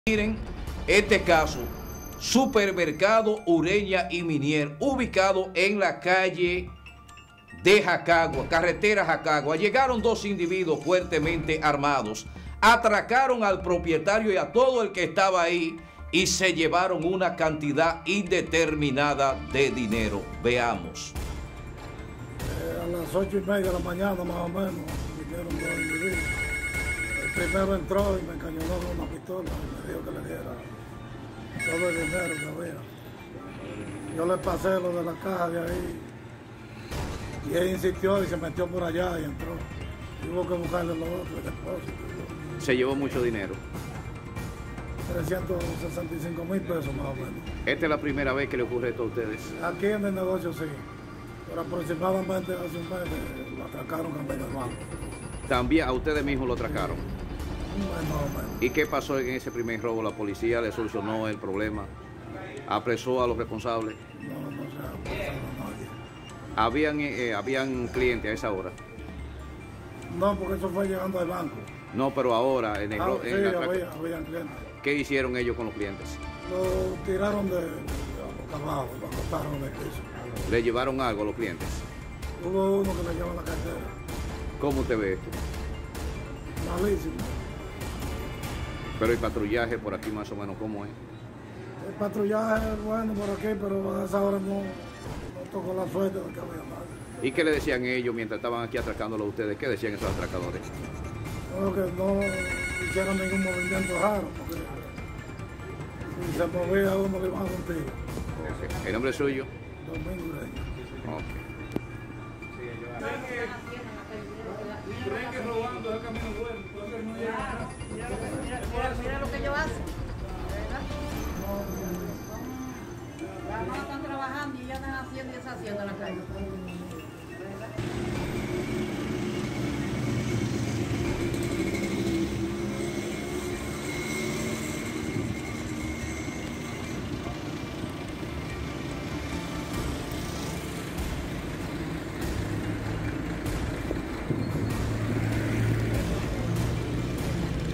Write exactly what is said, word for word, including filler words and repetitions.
Miren este caso, Supermercado Ureña y Minier, ubicado en la calle de Jacagua, carretera Jacagua. Llegaron dos individuos fuertemente armados, atracaron al propietario y a todo el que estaba ahí y se llevaron una cantidad indeterminada de dinero. Veamos. Eh, a las ocho y media de la mañana más o menos vinieron dos individuos. El primero entró y me encañonó con una pistola y me dijo que le diera todo el dinero que había. Yo le pasé lo de la caja de ahí y él insistió y se metió por allá y entró. Tuvo que buscarle los otros, el depósito. Se llevó mucho dinero. trescientos sesenta y cinco mil pesos más o menos. ¿Esta es la primera vez que le ocurre esto a ustedes? Aquí en el negocio sí, pero aproximadamente hace un mes lo atracaron camino al banco. También a ustedes mismos lo atracaron. Un mes más o menos. ¿Y qué pasó en ese primer robo? ¿La policía le solucionó el problema? ¿Apresó a los responsables? No, no se ha apresado a nadie. ¿Habían, eh, ¿Habían clientes a esa hora? No, porque eso fue llegando al banco. No, pero ahora en el Ah, ro- sí, en el atraco- había, habían clientes. ¿Qué hicieron ellos con los clientes? Lo tiraron de, de boca abajo, lo acostaron en el piso. ¿Le llevaron algo a los clientes? Hubo uno que le llevó la cartera. ¿Cómo usted ve esto? Malísimo. Pero el patrullaje por aquí más o menos, ¿cómo es? El patrullaje es bueno por aquí, pero a esa hora no, no tocó la suerte de que había nadie. ¿Y qué le decían ellos mientras estaban aquí atracándolo a ustedes? ¿Qué decían esos atracadores? Bueno, que no hicieron ningún movimiento raro, porque si se movía uno le iban a un tiro. Ok. ¿El nombre suyo? Domingo Ureña. Ok. ¿Creen que robando es el camino bueno? Entonces no llega. Mira, mira, mira, mira lo que ellos hacen, ¿verdad? Las manos están trabajando y ya están haciendo y deshaciendo en la calle.